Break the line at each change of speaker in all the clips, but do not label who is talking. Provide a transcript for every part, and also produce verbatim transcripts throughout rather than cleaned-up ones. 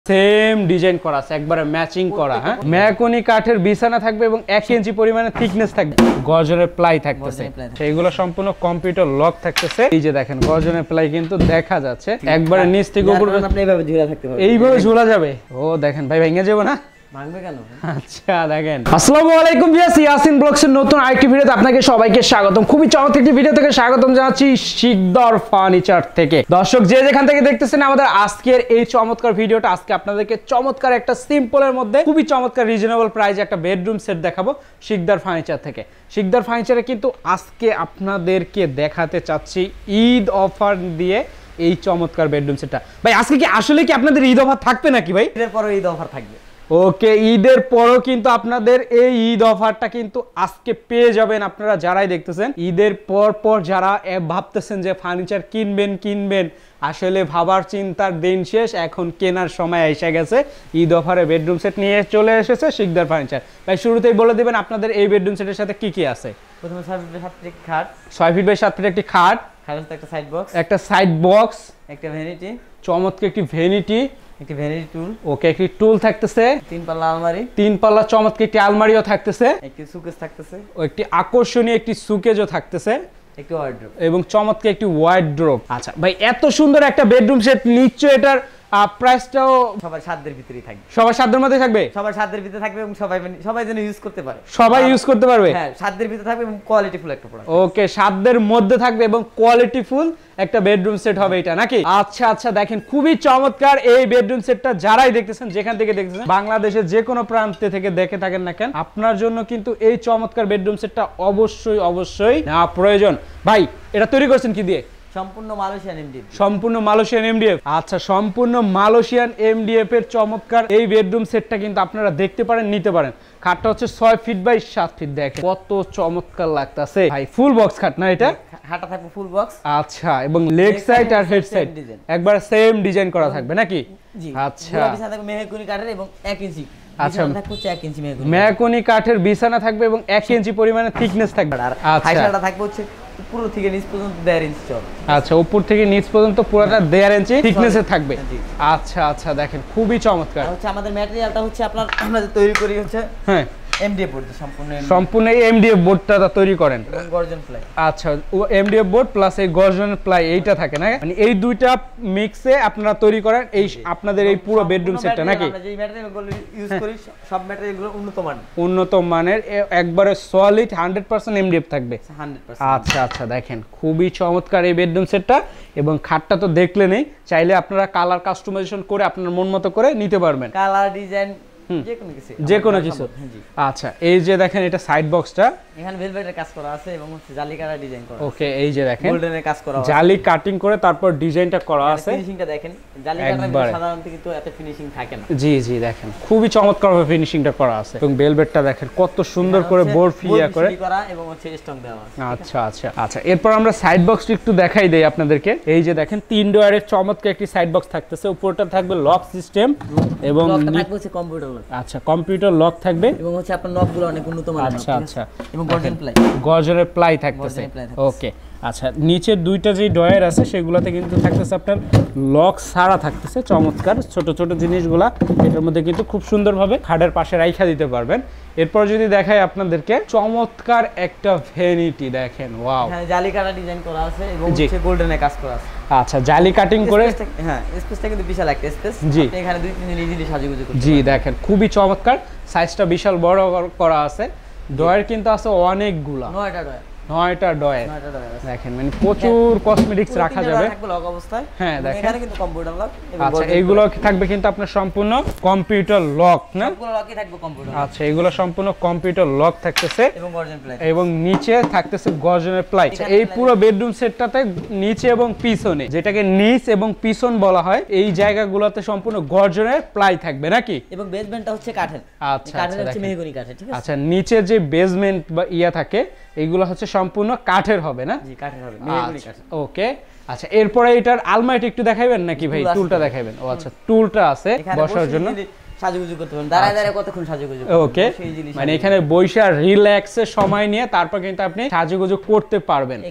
Same design করা আছে, একবারে ম্যাচিং করা। হ্যাঁ, ম্যাকোনি কাঠের বিছানা থাকবে এবং এক ইঞ্চি পরিমাণে থিকনেস থাকবে। গর্জনের প্লাই থাকতেছে, সেইগুলো সম্পূর্ণ কম্পিউটার লক থাকতেছে। এই যে দেখেন গর্জনের প্লাই কিন্তু দেখা যাচ্ছে, একবারে নিচ থেকে উপর
আপনি এইভাবে ঝুলা থাকতে পারবেন,
এইভাবে ঝুলা যাবে। ও দেখেন ভাই, ভেঙে যাবে না?
ভাঙবে কেন?
আচ্ছা দেখেন। আসসালামু আলাইকুম ভিউয়ার্স, ইয়াসিন ব্লগসের নতুন আরেকটি ভিডিওতে আপনাকে সবাইকে স্বাগতম। খুবই চমৎকার একটি ভিডিও থেকে স্বাগতম জানাচ্ছি শিকদার ফার্নিচার থেকে। দর্শক যে যেখান থেকে দেখতেছেন আমাদের আজকের এই চমৎকার ভিডিওটা, আজকে আপনাদেরকে চমৎকার একটা সিম্পলের মধ্যে খুবই চমৎকার রিজনেবল প্রাইসে একটা বেডরুম সেট দেখাবো শিকদার ফার্নিচার থেকে। শিকদার ফার্নিচারে কিন্তু আজকে আপনাদেরকে দেখাতে চাচ্ছি ঈদ অফার দিয়ে এই চমৎকার বেডরুম সেটটা। ভাই আজকে কি আসলে কি আপনাদের ঈদ অফার থাকবে নাকি ভাই?
ঈদের পরে ঈদ অফার থাকবে।
ওকে, ঈদের পরও কিন্তু আপনাদের এই ঈদ অফারটা কিন্তু আজকে পেয়ে যাবেন। আপনারা যারাই দেখতেছেন ঈদের পর পর যারা ভাবতেছেন যে ফার্নিচার কিনবেন কিনবেন আসলে ভাবার চিন্তার দিন শেষ, এখন কেনার সময় এসে গেছে। ঈদ অফারে বেডরুম সেট নিয়ে চলে এসেছে শিকদার ফার্নিচার। ভাই শুরুতেই বলে দিবেন আপনাদের এই বেডরুম সেটের সাথে কি কি আছে।
প্রথমে ছয় ফিট বাই সাত ফিট খাট,
ছয় ফিট বাই সাত ফিট একটি খাট,
খাটের সাথে একটা সাইড বক্স,
একটা সাইড বক্স,
একটা ভ্যানিটি,
চমৎকার একটি ভ্যানিটি,
একটি ভ্যানিটি টুল,
ওকে একটি টুল থাকতেছে,
তিন পাল্লা আলমারি,
তিন পাল্লা চমৎকার একটি আলমারিও থাকতেছে,
একটি সুকেস থাকতেছে,
ও একটি আকর্ষণীয় একটি সুকেজও থাকতেছে,
একটি ওয়ার্ড্রোব
এবং চমৎকার একটি ওয়ার্ড্রোব। আচ্ছা ভাই, এত সুন্দর একটা বেডরুম সেট নিশ্চয়ই এটার প্রাইসটাও
সবার সাধ্যের ভিতরেই থাকবে।
সবার সাধ্যের মধ্যে থাকবে,
সবার সাধ্যের ভিতরে থাকবে এবং সবাই সবাই যেন ইউজ করতে পারে,
সবাই ইউজ করতে পারবে।
হ্যাঁ, সাধ্যের ভিতরে থাকবে এবং কোয়ালিটি ফুল একটা প্রোডাক্ট।
ওকে, সাধ্যের মধ্যে থাকবে এবং কোয়ালিটি ফুল একটা বেডরুম সেট হবে এটা নাকি? আচ্ছা আচ্ছা, দেখেন খুবই চমৎকার এই বেডরুম সেটটা। যারাই দেখতেছেন, যেখান থেকে দেখতেছেন, বাংলাদেশের যে কোনো প্রান্তে থেকে দেখে থাকেন না কেন, আপনার জন্য কিন্তু এই চমৎকার বেডরুম সেটটা অবশ্যই অবশ্যই নেওয়া প্রয়োজন। ভাই এটা তৈরি করছেন কি দিয়ে?
সম্পূর্ণ মালয়েশিয়ান এমডিএফ।
সম্পূর্ণ মালয়েশিয়ান এমডিএফ। আচ্ছা, সম্পূর্ণ মালয়েশিয়ান এমডিএফ এর চমৎকার এই বেডরুম সেটটা কিন্তু আপনারা দেখতে পারেন, নিতে পারেন। খাটটা হচ্ছে ছয় ফিট বাই সাত ফিট, দেখেন কত চমৎকার লাগতেছে ভাই। ফুল বক্স খাট না এটা?
খাটটা থাকবে ফুল বক্স।
আচ্ছা, এবং লেগ সাইড আর হেড সাইড একবার সেম ডিজাইন করা থাকবে নাকি?
জি।
আচ্ছা,
বিছানা থাকবে মেহগনি কাঠের এবং এক ইঞ্চি।
আচ্ছা,
বিছানা থাকবে এক ইঞ্চি মেহগনি।
মেহগনি কাঠের বিছানা থাকবে এবং এক ইঞ্চি পরিমাণে থিকনেস থাকবে।
আর
আচ্ছা,
হাইসাটা থাকবে হচ্ছে উপর থেকে নিচ পর্যন্ত দেড় ইঞ্চি চওড়া।
আচ্ছা, উপর থেকে নিচ পর্যন্ত পুরোটা দেড় ইঞ্চি থিকনেসে থাকবে। আচ্ছা আচ্ছা, দেখেন খুবই চমৎকার।
হচ্ছে আমাদের ম্যাটেরিয়ালটা হচ্ছে আপনার আমরা যে তৈরি করি হচ্ছে
হ্যাঁ
এমডিএফ বোর্ড, সম্পূর্ণ
সম্পূর্ণ এই এমডিএফ বোর্ডটা তৈরি করেন।
এবং গর্জন প্লাই।
আচ্ছা, ও এমডিএফ বোর্ড প্লাস এই গর্জন প্লাই এইটা থাকে না, মানে এই দুইটা মিক্সে আপনারা তৈরি করেন এই আপনাদের এই পুরো বেডরুম সেটটা নাকি?
আমরা যে ম্যাটেরিয়ালগুলো ইউজ করি সব ম্যাটেরিয়ালগুলো উন্নত মানের,
উন্নত মানের, একবারে সলিড হান্ড্রেড পার্সেন্ট এমডিএফ থাকবে।
Hundred percent.
আচ্ছা আচ্ছা, দেখেন খুবই চমৎকার এই বেডরুম সেটটা। এবং খাটটা তো দেখলেনই, চাইলে আপনারা কালার কাস্টমাইজেশন করে আপনার মন মতো করে নিতে পারবেন,
কালার ডিজাইন যে কোনো কিছু,
যে কোনো কিছু। আচ্ছা, এই যে দেখেন এটা সাইড বক্সটা,
এখানে ভেলভেটের কাজ করা আছে এবং হচ্ছে জালি কাটা ডিজাইন করা।
ওকে, এই যে দেখেন
গোল্ডেনের কাজ করা আছে,
জালি কাটিং করে তারপর ডিজাইনটা করা আছে।
ফিনিশিংটা দেখেন, জালি কাটার সাধারণত কিন্তু এত ফিনিশিং থাকে না।
জি জি, দেখেন খুবই চমৎকার ভাবে ফিনিশিংটা করা আছে এবং ভেলভেটটা দেখেন কত সুন্দর করে বোর্ড ফিয়া করে
করা এবং হচ্ছে স্টং দেওয়া আছে।
আচ্ছা আচ্ছা আচ্ছা, এরপর আমরা সাইড বক্সটা একটু দেখাই দেই আপনাদেরকে। এই যে দেখেন তিন ডোয়ারের চমৎকার একটি সাইড বক্স থাকতেছে, উপরটা থাকবে লক সিস্টেম এবং
থাকবে হচ্ছে কম্পিউটার লক।
আচ্ছা, কম্পিউটার লক থাকবে এবং
হচ্ছে আপনার নবগুলো অনেক উন্নত মানের।
আচ্ছা আচ্ছা,
এবং গর্জন প্লাই,
গর্জনের প্লাই থাকতেছে। ওকে, আচ্ছা, নিচের দুইটা যে ডয়ার আছে সেগুলোতে কিন্তু থাকতেছে আপনার লক ছাড়া থাকতেছে, চমৎকার ছোট ছোট জিনিসগুলা এটার মধ্যে কিন্তু খুব সুন্দরভাবে খাটের পাশে রাইখা দিতে পারবেন। এরপর যদি দেখাই আপনাদেরকে চমৎকার একটা ভ্যানিটি, দেখেন ওয়াও,
হ্যাঁ জালি কাটা ডিজাইন করা আছে এবং হচ্ছে গোল্ডেনের কাজ করা আছে।
আচ্ছা, জালি কাটিং করে,
হ্যাঁ স্পেসটা কিন্তু বিশাল একটা স্পেস।
জি,
এখানে দুই তিন জন ইজিলি সাজুগুজু করতে।
জি, দেখেন খুবই চমৎকার, সাইজটা বিশাল বড় করা আছে। ডয়ার কিন্তু আছে অনেকগুলা,
নয়টা ডয়ার,
নয়টা ডয়ার
নয়টা ডয়ার আছে।
দেখেন মানে প্রচুর কসমেটিক্স রাখা যাবে।
থাকবে লক অবস্থায়।
হ্যাঁ দেখেন,
এখানে কিন্তু কম্পিউটার লক।
আচ্ছা, এইগুলো থাকবে কিন্তু আপনার সম্পূর্ণ কম্পিউটার লক না?
সবগুলো লকই থাকবে কম্পিউটার।
আচ্ছা, এগুলো সম্পূর্ণ কম্পিউটার লক থাকতেছে
এবং গর্জন প্লাই,
এবং নিচে থাকতেছে গর্জনের প্লাই। এই পুরো বেডরুম সেটটাতে নিচে এবং পিছনে, যেটাকে নিচ এবং পিছন বলা হয়, এই জায়গাগুলোতে সম্পূর্ণ গর্জনের প্লাই থাকবে নাকি?
এবং বেসমেন্টটা হচ্ছে কাঠের।
আচ্ছা,
কাঠের হচ্ছে মেহগনি কাঠের, ঠিক আছে?
আচ্ছা, নিচে যে বেসমেন্ট বা ইয়া থাকে এগুলো হচ্ছে সম্পূর্ণ কাঠের হবে না?
জি, কাঠের হবে, মেহগনি কাঠের।
ওকে, আচ্ছা, এরপরে এটার আলমারিটা একটু দেখাবেন নাকি ভাই? টুলটা দেখাবেন। ও আচ্ছা, টুলটা আছে বসার জন্য,
সাজুগুজু করতে পারেন, দাঁড়ায় দাঁড়ায় কতক্ষণ সাজুগুজু।
ওকে, মানে এখানে বইসা রিল্যাক্সে সময় নিয়ে তারপর কিন্তু আপনি সাজুগুজু করতে পারবেন।
এখানে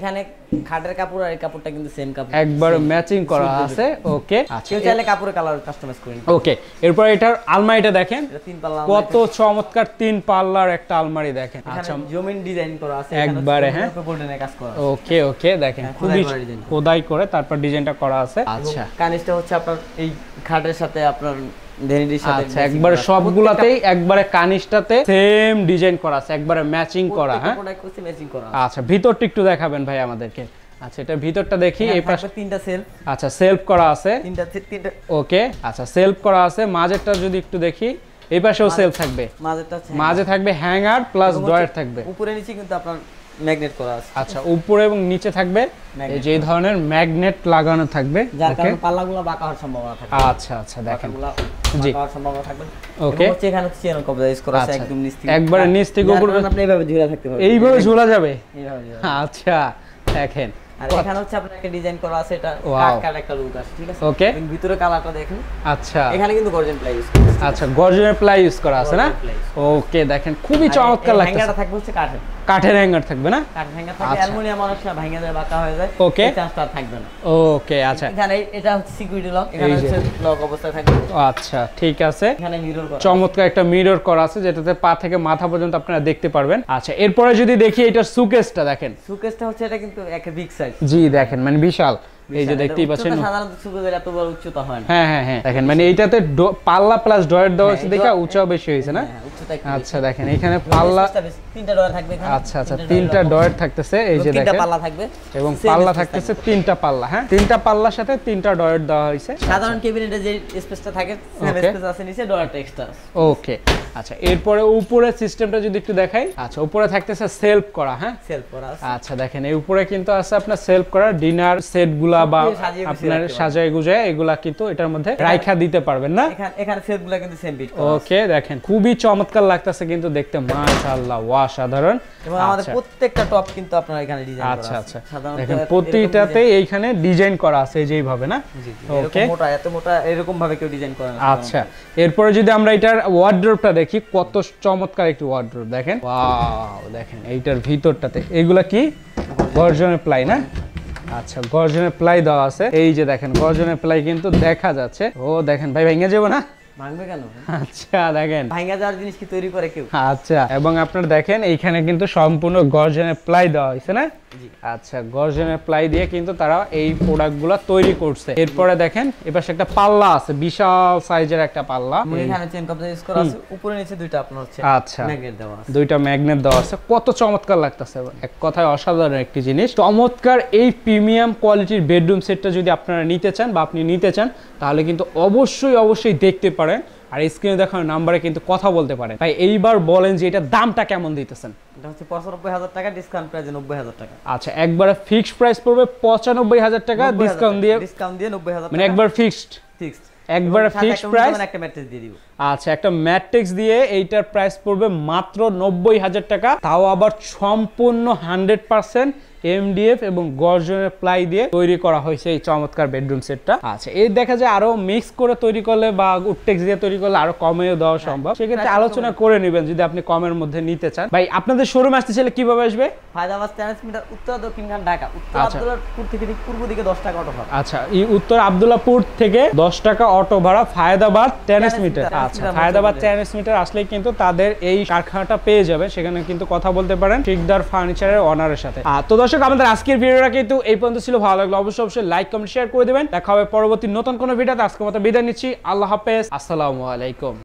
খাটের কাপড় আর এই কাপড়টা কিন্তু সেম কাপড়,
একবার ম্যাচিং করা আছে। ওকে আচ্ছা,
কেউ চাইলে কাপড়ের কালার কাস্টমাইজ করে নিতে।
ওকে এরপর এটার আলমারিটা দেখেন,
এটা তিন পাল্লা
কত চমৎকার তিন পাল্লার একটা আলমারি দেখেন। আচ্ছা
জমিন ডিজাইন করা আছে
একবারে, হ্যাঁ
গোল্ডেনের কাজ করা।
ওকে ওকে দেখেন খুবই খোদাই করে তারপর ডিজাইনটা করা আছে। আচ্ছা
কানিসটা হচ্ছে আপনার এই খাটের সাথে আপনার ভ্যানিটির সাথে
আচ্ছা একবারে সবগুলাতেই একবারে কানিসটাতে সেম ডিজাইন করা আছে, একবারে ম্যাচিং করা। হ্যাঁ
প্রোডাক্ট হচ্ছে ম্যাচিং করা।
আচ্ছা ভিতরটা একটু দেখাবেন ভাই আমাদেরকে। আচ্ছা এটা ভিতরটা দেখি, এই পাশে
তিনটা সেলফ।
আচ্ছা সেলফ করা আছে
তিনটা তিনটা
ওকে। আচ্ছা সেলফ করা আছে, মাঝেরটা যদি একটু দেখি, এই পাশেও সেলফ থাকবে,
মাঝেরটা আছে
মাঝে থাকবে হ্যাঙ্গার প্লাস ড্রয়ার থাকবে,
উপরে নিচে কিন্তু আপনার ম্যাগনেট করা আছে।
আচ্ছা উপরে এবং নিচে থাকবে এই যে ধরনের ম্যাগনেট লাগানো থাকবে,
যার কারণে পাল্লাগুলো বাঁকা হওয়ার সম্ভাবনা থাকে।
আচ্ছা আচ্ছা দেখেন
জি বাঁকা হওয়ার সম্ভাবনা থাকবে।
ওকে
হচ্ছে এখানে চেন কভার ইউজ করা আছে একদম নিচ থেকে,
একবারে নিচ থেকে উপরে
আপনি এইভাবে ঝুলা থাকতে পারবেন,
এইভাবে ঝোলা যাবে।
এইভাবে ঝুলা।
আচ্ছা দেখেন
আর এখানে হচ্ছে আপনার একটা ডিজাইন করা আছে, এটা কাট কাট একটা লুক আছে, ঠিক আছে।
ওকে
ভিতরে কালারটা দেখেন।
আচ্ছা
এখানে কিন্তু গর্জন প্লাই ইউজ করা আছে।
আচ্ছা গর্জনের প্লাই ইউজ করা আছে না? ওকে দেখেন খুবই চমৎকার লাগছে।
হ্যাঙ্গারটা থাকবে হচ্ছে কাঠের,
কাঠের হ্যাঙ্গার থাকবে না?
কাঠের হ্যাঙ্গার থাকবে, অ্যালুমিনিয়াম অনেক সময় ভাঙা যায় বাঁকা হয়ে যায়,
ওকে
এই চান্সটা থাকবে না।
ওকে আচ্ছা
এখানে এটা হচ্ছে সিকিউরিটি লক, এখানে হচ্ছে লক অবস্থায় থাকবে।
আচ্ছা ঠিক আছে,
এখানে মিরর করা,
চমৎকার একটা মিরর করা আছে যেটাতে পা থেকে মাথা পর্যন্ত আপনারা দেখতে পারবেন। আচ্ছা এরপরে যদি দেখি এটার সুকেসটা দেখেন,
সুকেসটা হচ্ছে এটা কিন্তু একটা বিগ সাইজ।
জি দেখেন মানে বিশাল, এই যে দেখতেই পাচ্ছেন
সাধারণত সুকেসের এত বড় উচ্চতা হয় না।
হ্যাঁ হ্যাঁ হ্যাঁ দেখেন মানে এইটাতে ড- পাল্লা প্লাস ডয়ার দেওয়া আছে দেখা উচ্চতা বেশি হয়েছে না?
হ্যাঁ, উচ্চতা একটু
আচ্ছা দেখেন এখানে পাল্লা,
তিনটা ডয়ার থাকবে এখানে।
আচ্ছা আচ্ছা তিনটা ডয়ার থাকতেছে এই যে
তিনটা
দেখেন,
পাল্লা থাকবে
এবং
Same
পাল্লা
space
থাকতেছে তিনটা পাল্লা, হ্যাঁ তিনটা পাল্লার সাথে তিনটা ডয়ার দেওয়া হয়েছে।
সাধারণ ক্যাবিনেটে যে স্পেসটা থাকে সেম
Okay.
স্পেস আছে, নিচে ডয়ারটা এক্সট্রা আছে।
ওকে আচ্ছা এরপরে উপরে সিস্টেমটা যদি একটু দেখাই, আচ্ছা উপরে থাকতেছে সেলফ করা, হ্যাঁ
সেলফ করা আছে।
আচ্ছা দেখেন এই উপরে কিন্তু আছে আপনার সেলফ করা ডিনার সেট গুলা বা
সবকিছু সাজিয়ে গুছিয়ে
আপনার
রাখতে
সাজায় গুজায় এগুলা কিন্তু এটার মধ্যে রাইখা দিতে পারবেন না?
এখানে এখানে সেলফগুলো কিন্তু সেম বিট করা আছে।
ওকে দেখেন খুবই চমৎকার লাগতেছে কিন্তু দেখতে, মাশাআল্লাহ অসাধারণ।
এবং আমাদের প্রত্যেকটা টপ কিন্তু আপনার এখানে ডিজাইন করা
আচ্ছা
আছে।
আচ্ছা
সাধারণত
দেখেন
এরকম
প্রতিটাতে এইখানে ডিজাইন করা আছে যেইভাবে না?
জি, জি,
ওকে
এরকম মোটা এত মোটা এরকম ভাবে কেউ ডিজাইন করে না।
আচ্ছা এরপরে যদি আমরা এটার ওয়ার্ড্রোবটা দেখি, কত চমৎকার একটি ওয়ার্ড্রোব দেখেন, ওয়াও দেখেন এইটার ভিতরটাতে এগুলা কি গর্জনের প্লাই না? আচ্ছা গর্জনের প্লাই দেওয়া আছে, এই যে দেখেন গর্জনের প্লাই কিন্তু দেখা যাচ্ছে। ও দেখেন ভাই ভেঙে যাবো না?
ভাঙবে কেন?
আচ্ছা দেখেন
ভাঙা যাওয়ার জিনিস কি তৈরি করে কেউ?
আচ্ছা এবং আপনারা দেখেন এইখানে কিন্তু সম্পূর্ণ গর্জনের প্লাই দেওয়া হয়েছে না? আচ্ছা গর্জনের প্লাই দিয়ে কিন্তু তারা এই প্রোডাক্টগুলো তৈরি করছে। এরপরে দেখেন এপাশে একটা পাল্লা আছে, বিশাল সাইজের একটা পাল্লা,
এখানে চেন কভার ইউজ করা আছে, উপরে নিচে দুইটা আপনার হচ্ছে
আচ্ছা
ম্যাগনেট দেওয়া আছে।
দুইটা ম্যাগনেট দেওয়া আছে, কত চমৎকার লাগতেছে, এক কথায় অসাধারণ একটি জিনিস। চমৎকার এই প্রিমিয়াম কোয়ালিটির বেডরুম সেটটা যদি আপনারা নিতে চান বা আপনি নিতে চান তাহলে কিন্তু অবশ্যই অবশ্যই দেখতে পারেন, আর স্ক্রিনে দেখানো নাম্বারে কিন্তু কথা বলতে পারেন। তাই এইবার বলেন যে এটা দামটা কেমন দিতেছেন?
এটা হচ্ছে পঁচানব্বই হাজার টাকা, ডিসকাউন্ট প্রাইসে নব্বই হাজার টাকা।
আচ্ছা একবারে ফিক্সড প্রাইস পড়বে পঁচানব্বই হাজার টাকা, ডিসকাউন্ট দিয়ে
ডিসকাউন্ট দিয়ে নব্বই হাজার
মানে একবার ফিক্সড
ফিক্সড
একবারে ফিক্সড প্রাইস,
একটা ম্যাট্রেস দিয়ে দিব।
আচ্ছা একটা ম্যাট্রিক্স দিয়ে এইটার প্রাইস পড়বে মাত্র নব্বই হাজার টাকা, তাও আবার সম্পূর্ণ হান্ড্রেড পার্সেন্ট এমডিএফ এবং গর্জনের প্লাই দিয়ে তৈরি করা হয়েছে এই চমৎকার বেডরুম সেটটা। আচ্ছা এই দেখা যায় আরো মিক্স করে তৈরি করলে বা উডটেক্স দিয়ে তৈরি করলে আরো কমেও দেওয়া সম্ভব, সেক্ষেত্রে আলোচনা করে নেবেন যদি আপনি কমের মধ্যে নিতে চান। ভাই আপনাদের শোরুমে আসতে চাইলে কিভাবে আসবে?
ফায়দাবাদ ট্রান্সমিটার, উত্তর দক্ষিণখান ঢাকা, উত্তর
আচ্ছা।
আব্দুল্লাহপুর থেকে ঠিক পূর্ব দিকে দশ টাকা অটো ভাড়া।
আচ্ছা এই উত্তর আব্দুল্লাহপুর থেকে দশ টাকা অটো ভাড়া, ফায়দাবাদ ট্রান্সমিটার। আচ্ছা ফায়দাবাদ ট্রান্সমিটার আসলেই কিন্তু তাদের এই কারখানাটা পেয়ে যাবে, সেখানে কিন্তু কথা বলতে পারেন শিকদার ফার্নিচারের ওনারের সাথে। আর তো দর্শক আমাদের আজকের ভিডিওটা কিন্তু এই পর্যন্ত ছিল, ভালো লাগলো অবশ্যই অবশ্যই লাইক কমেন্ট শেয়ার করে দিবেন। দেখা হবে পরবর্তী নতুন কোনো ভিডিওতে, আজকের মতো বিদায় নিচ্ছি, আল্লাহ হাফেজ, আসসালামু আলাইকুম।